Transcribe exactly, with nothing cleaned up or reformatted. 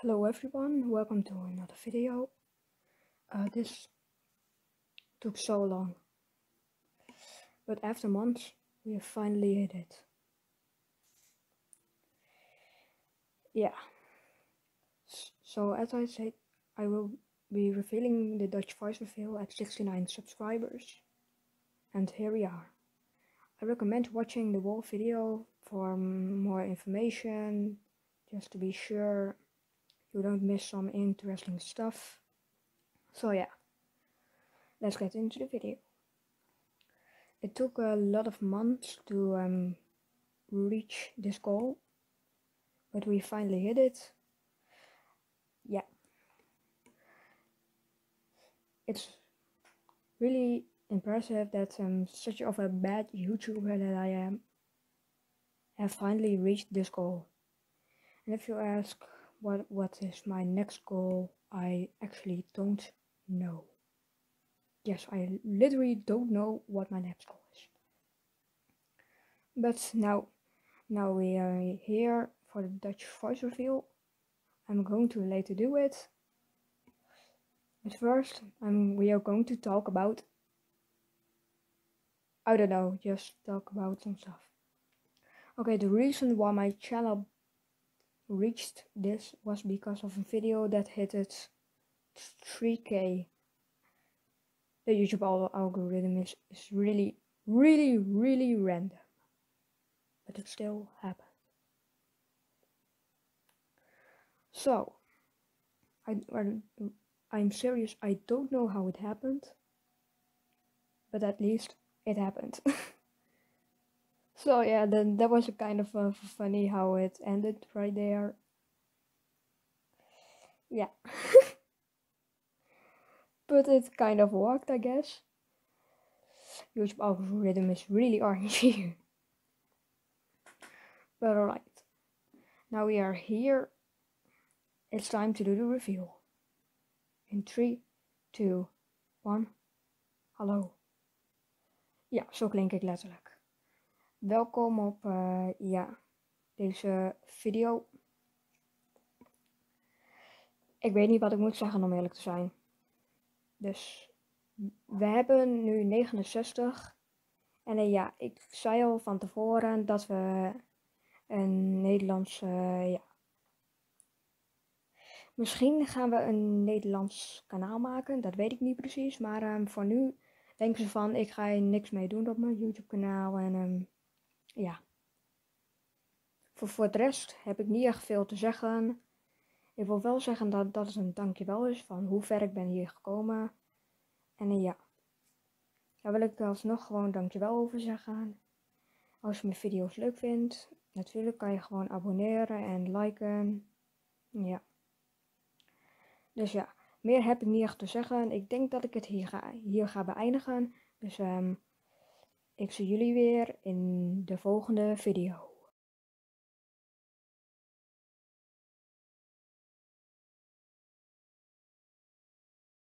Hello everyone, welcome to another video. Uh, this took so long, but after months we have finally hit it. Yeah, so as I said, I will be revealing the Dutch voice reveal at sixty-nine subscribers, and here we are. I recommend watching the whole video for more information, just to be sure you don't miss some interesting stuff. So yeah, let's get into the video. It took a lot of months to um, reach this goal, but we finally hit it. Yeah, it's really impressive that um, such of a bad YouTuber that I am have finally reached this goal. And if you ask what what is my next goal, I actually don't know. Yes, I literally don't know what my next goal is. But now, now we are here for the Dutch voice reveal. I'm going to later do it. But first, um, we are going to talk about, I don't know, just talk about some stuff. Okay, the reason why my channel reached this was because of a video that hit it three K. The YouTube algorithm is, is really, really, really random. But it still happened. So, I, I'm serious, I don't know how it happened. But at least it happened. So yeah, then that was a kind of uh, funny how it ended right there. Yeah. But it kind of worked, I guess. YouTube algorithm is really orangey. But alright. Now we are here. It's time to do the reveal. In three, two, one. Hallo. Ja, zo klink ik letterlijk. Welkom op uh, ja, deze video. Ik weet niet wat ik moet zeggen om eerlijk te zijn. Dus we hebben nu negenenzestig. En uh, ja, ik zei al van tevoren dat we een Nederlands, uh, ja. Misschien gaan we een Nederlands kanaal maken, dat weet ik niet precies. Maar um, voor nu denken ze van, ik ga er niks mee doen op mijn YouTube kanaal. En um, ja. Voor, voor de rest heb ik niet echt veel te zeggen. Ik wil wel zeggen dat dat een dankjewel is van hoe ver ik ben hier gekomen. En uh, ja. Daar wil ik alsnog gewoon dankjewel over zeggen. Als je mijn video's leuk vindt, natuurlijk kan je gewoon abonneren en liken. Ja. Dus ja, meer heb ik niet echt te zeggen. Ik denk dat ik het hier ga, hier ga beëindigen. Dus um, ik zie jullie weer in de volgende video.